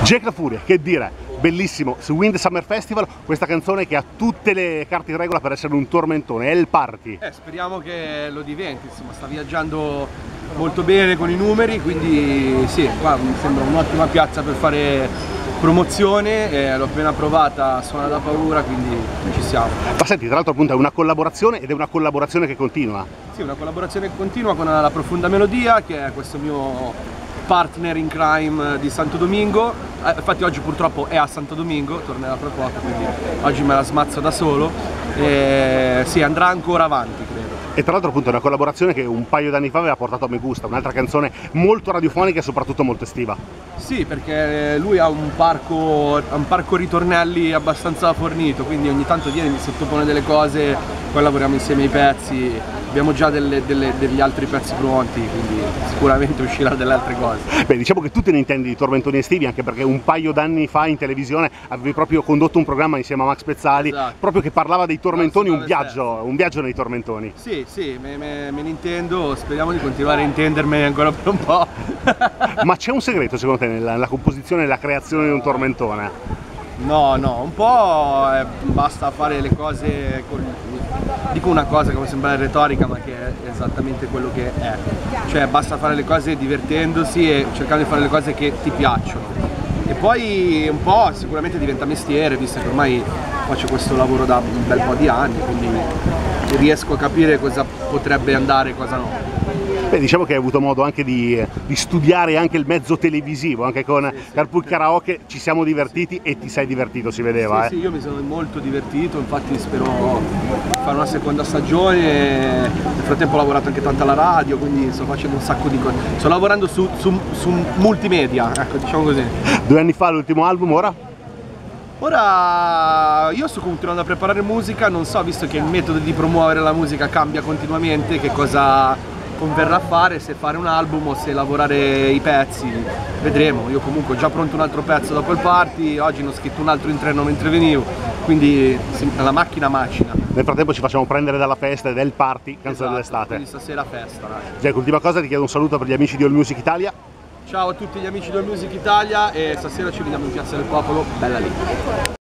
Jake La Furia, che dire, bellissimo, su Wind Summer Festival, questa canzone che ha tutte le carte in regola per essere un tormentone, è il party. Speriamo che lo diventi, insomma, sta viaggiando molto bene con i numeri, quindi sì, qua mi sembra un'ottima piazza per fare promozione, l'ho appena provata, suona da paura, quindi ci siamo. Ma senti, tra l'altro appunto è una collaborazione ed è una collaborazione che continua. Sì, una collaborazione che continua con la Profonda Melodia, che è questo mio partner in crime di Santo Domingo. Infatti oggi purtroppo è a Santo Domingo, tornerà fra poco, quindi oggi me la smazzo da solo. Sì, andrà ancora avanti, credo. E tra l'altro appunto è una collaborazione che un paio d'anni fa aveva portato a Me Gusta, un'altra canzone molto radiofonica e soprattutto molto estiva. Sì, perché lui ha un parco ritornelli abbastanza fornito, quindi ogni tanto viene, mi sottopone delle cose, poi lavoriamo insieme ai pezzi, abbiamo già degli altri pezzi pronti, quindi sicuramente uscirà delle altre cose. Beh, diciamo che tu te ne intendi di tormentoni estivi, anche perché un paio d'anni fa in televisione avevi proprio condotto un programma insieme a Max Pezzali, esatto, proprio che parlava dei tormentoni, un viaggio nei tormentoni. Sì, sì, me ne intendo, speriamo di continuare a intendermene ancora per un po'. Ma c'è un segreto secondo te nella composizione e nella creazione di un tormentone? No, un po' basta fare le cose dico una cosa che può sembrare retorica, ma che è esattamente quello che è. Cioè basta fare le cose divertendosi e cercando di fare le cose che ti piacciono. E poi un po' sicuramente diventa mestiere, visto che ormai faccio questo lavoro da un bel po' di anni, quindi riesco a capire cosa potrebbe andare e cosa no. Beh, diciamo che hai avuto modo anche di studiare anche il mezzo televisivo, anche con Carpool Karaoke ci siamo divertiti e ti sei divertito, si vedeva. Sì, io mi sono molto divertito, infatti spero fare una seconda stagione, nel frattempo ho lavorato anche tanto alla radio, quindi sto facendo un sacco di cose, sto lavorando su multimedia, ecco, diciamo così. 2 anni fa l'ultimo album, ora? Ora io sto continuando a preparare musica, non so, visto che il metodo di promuovere la musica cambia continuamente, che cosa converrà fare, se fare un album o se lavorare i pezzi, vedremo. Io comunque ho già pronto un altro pezzo dopo il party, oggi ne ho scritto un altro in treno mentre venivo, quindi la macchina macina. Nel frattempo ci facciamo prendere dalla festa e del party, canzone dell'estate. Quindi stasera festa, dai. Jack, ultima cosa, ti chiedo un saluto per gli amici di All Music Italia. Ciao a tutti gli amici di All Music Italia e stasera ci vediamo in Piazza del Popolo, bella lì.